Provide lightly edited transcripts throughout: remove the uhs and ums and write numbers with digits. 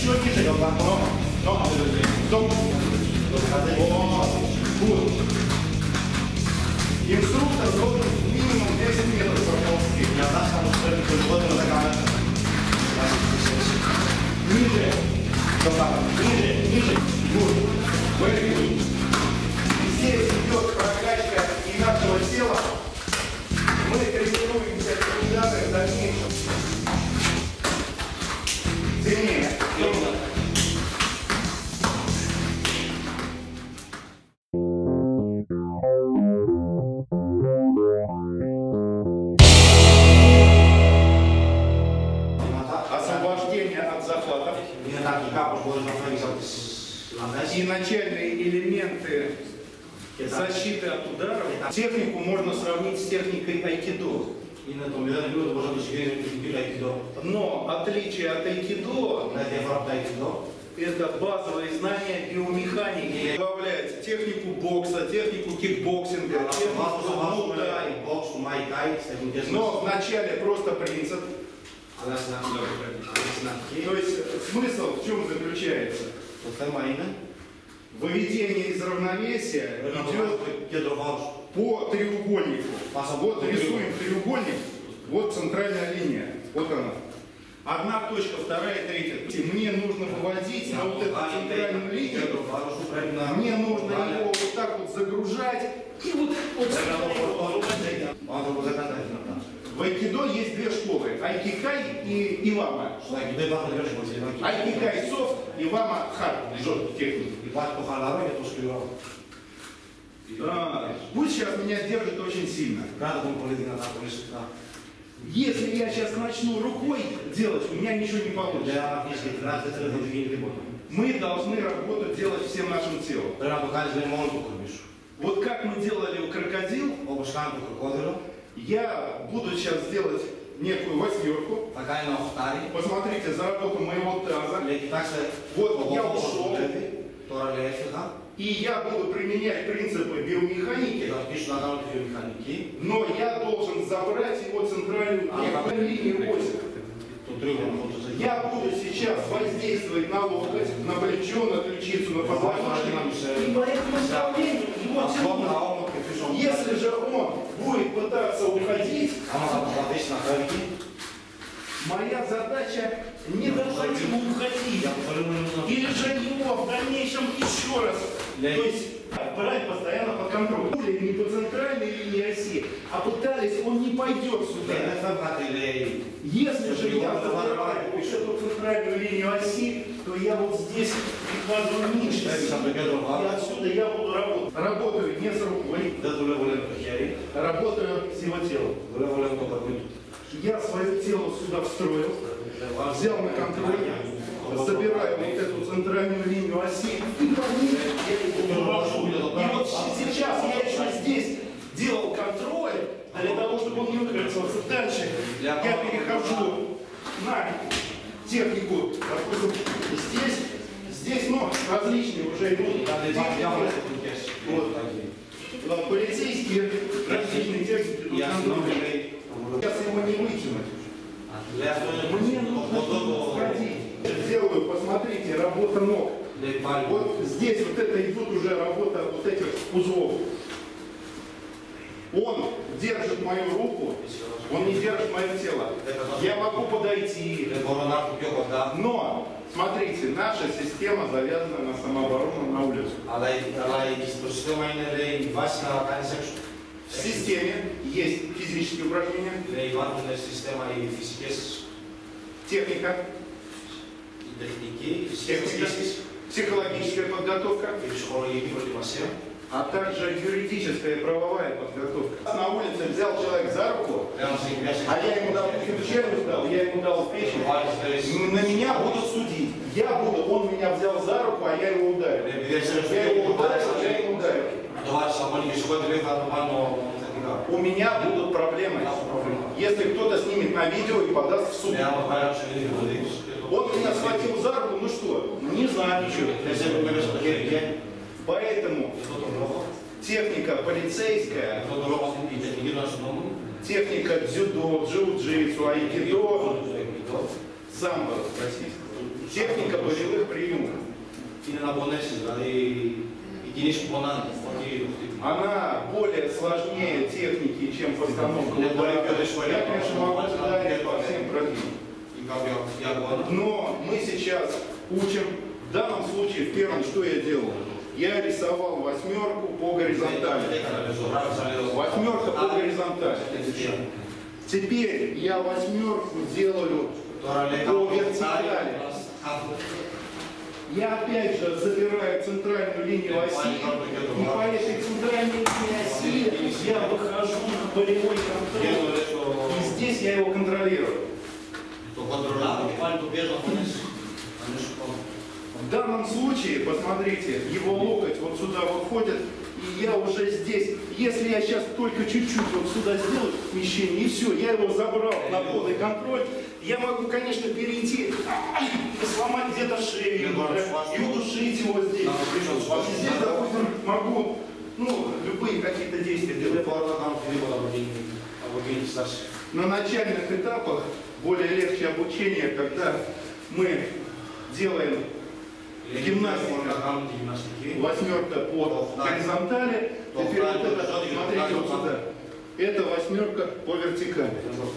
Еще ниже. Но. Стоп. Вот. Инструктор должен минимум 10 метров проползти. Ниже. Ниже. Вот. Very good. Здесь идет прокачка и нашего тела. Мы тренируемся тренировать в дальнейшем. Сильнее. Освобождение от захватов. И начальные элементы защиты от ударов. Технику можно сравнить с техникой айкидо. Но отличие от айкидо — это базовые знания биомеханики. Добавляется технику бокса, технику кикбоксинга, технику муай. Но вначале просто принцип. То есть смысл в чем заключается? Выведение из равновесия идет по треугольнику. Вот рисуем треугольник, вот центральная линия, вот она. Одна точка, вторая, третья. Мне нужно выводить на вот эту центральную линию, мне нужно его вот так вот загружать. И вот в айкидо есть две школы, айкикай и ивама. Айкикай софт, ивама хард, жесткий техник. Пусть сейчас меня держит очень сильно. Если я сейчас начну рукой делать, у меня ничего не получится. Мы должны работу делать всем нашим телом. Вот как мы делали у крокодил, я буду сейчас делать некую восьмерку. Посмотрите за работу моего таза. Вот я ушел. И я буду применять принципы биомеханики, но я должен забрать его центральную линию оси. Я буду сейчас воздействовать на локоть, на плечо, на ключицу, на позвоночник. И по этому направлению его тянуть. Если же он будет пытаться уходить, моя задача не давать ему уходить. Или же его в дальнейшем еще раз. То есть брать постоянно под контроль. Не по центральной линии оси, а пытались, он не пойдет сюда. Если же я забираю вот эту центральную линию оси, то я вот здесь прикладываю ниже. И отсюда я буду работать. Работаю не с рукой, работаю с его телом. Я свое тело сюда встроил, взял на контроль, забираю вот эту центральную линию оси и по ней вывожу. И вот сейчас я еще здесь делал контроль, для того, чтобы он не выкрутился. Дальше я перехожу на технику, допустим, здесь, ну, различные уже идут. Вот, полицейские различные техники. Сейчас его не вытянуть. Мне нужно сходить. Делаю, посмотрите, работа ног. Вот здесь вот это идут уже работа вот этих узлов. Он держит мою руку, он не держит мое тело. Я могу подойти. Но, смотрите, наша система завязана на самооборону на улицу. В системе есть физические упражнения, техника, психологическая подготовка, а также юридическая и правовая подготовка. На улице взял человек за руку, а я ему дал челюсть, я ему дал в печень, на меня будут судить. Он меня взял за руку, а я его ударил. Я его ударил. У меня будут проблемы. Если кто-то снимет на видео и подаст в суд. Он меня схватил за руку, ну что? Не знаю ничего. Поэтому техника полицейская, техника дзюдо, джиу-джитсу, айкидо самбо, российского. Техника болевых приемов. Она более сложнее техники, чем постановка удара. Я, конечно, могу ударить по всем прогибам. Но мы сейчас учим, в данном случае, в первом, что я делал? Я рисовал восьмерку по горизонтали. Восьмерка по горизонтали. Теперь я восьмерку делаю по вертикали. Я опять же забираю центральную линию оси, и по этой центральной линии оси я выхожу на болевой контроль, и здесь я его контролирую. В данном случае, посмотрите, его локоть вот сюда выходит, и я уже здесь. Если я сейчас только чуть-чуть вот сюда сделаю смещение, и все, я его забрал на полный контроль, я могу, конечно, перейти и сломать где-то шею, и удушить его здесь. И здесь, допустим, могу, любые какие-то действия делать. На начальных этапах более легче обучение, когда мы делаем гимнастику, восьмерка по горизонтали, теперь вот это, смотрите вот сюда, это восьмерка по вертикали.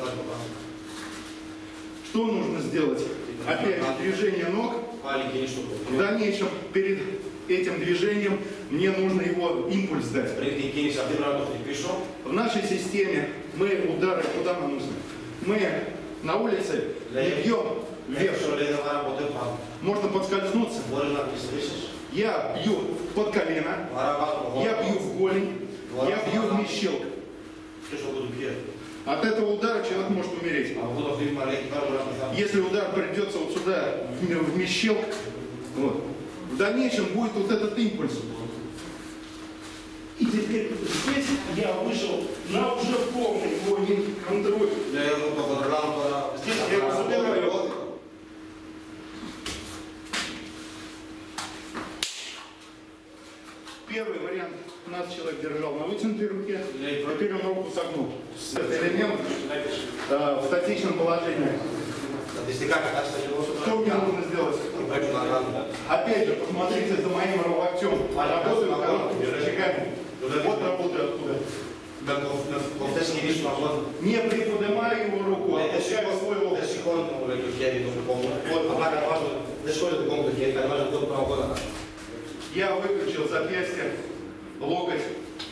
Что нужно сделать? Опять же, движение ног. В дальнейшем, перед этим движением, мне нужно его импульс дать. В нашей системе мы удары куда наносим? Мы на улице не бьем вверх. Можно подскользнуться. Я бью под колено, я бью в голень, я бью в мещелк. От этого удара человек может умереть. Если удар придется вот сюда, в мещелк, вот, в дальнейшем будет вот этот импульс. И теперь здесь я вышел на уже полный его контроль. Здесь я его забираю. Первый вариант. Нас человек держал на вытянутой руке, теперь он руку согнул. Это элемент в статичном положении. Что мне нужно сделать? Опять же, посмотрите за моим локтем. Работаю короткими шагами. Вот работаю оттуда. Не приподнимаю его руку, а опускаю свой локоть. Я выключил запястье, локоть,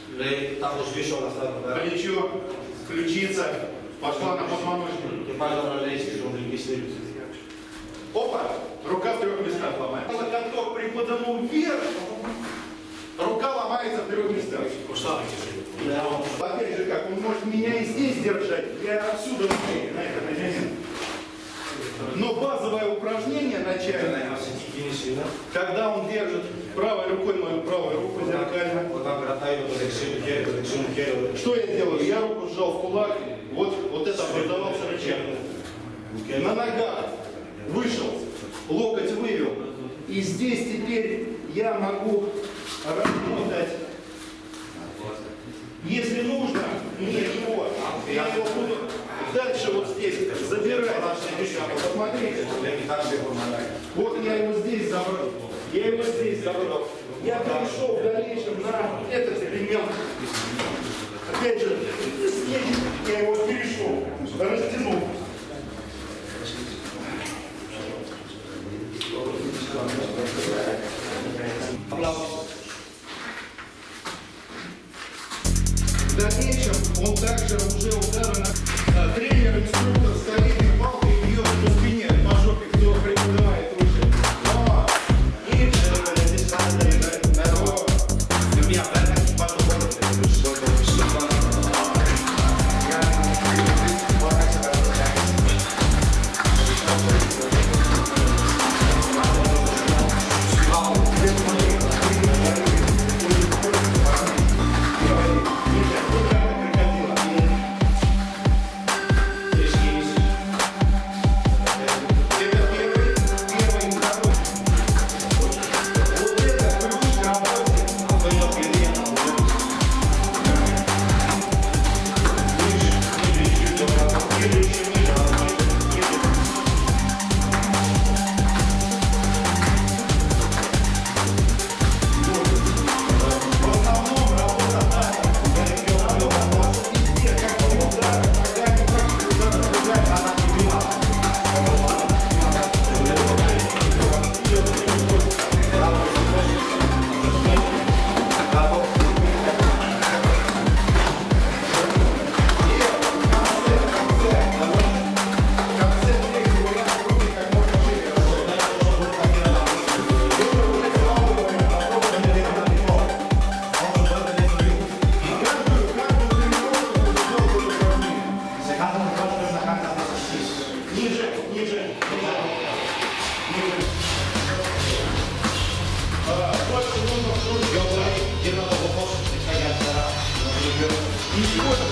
плечо, ключица, пошла на позвоночник. Опа! Рука в 3 местах ломается. Локоток приподниму вверх, рука ломается в 3 местах. Опять же, как он может меня и здесь держать, я отсюда на этом элементе. Но базовое упражнение начальное, когда он держит правой рукой мою правую руку зеркально. Что я делаю? Я руку сжал в кулак, вот это образовался рычаг. На ногах вышел, локоть вывел. И здесь теперь я могу работать. Если нужно, мне его, я его буду дальше вот здесь забирать. Посмотрите. Вот я его здесь забрал. Я его здесь забрал. Я перешел в дальнейшем на этот элемент. Опять же, здесь я его перешел, растянул. В дальнейшем он также уже ударно тренер-инструктор с коллегой палкой бьет по спине, по жопе, кто приподнимает выше. Но и Больше нужно вкручивать. И вот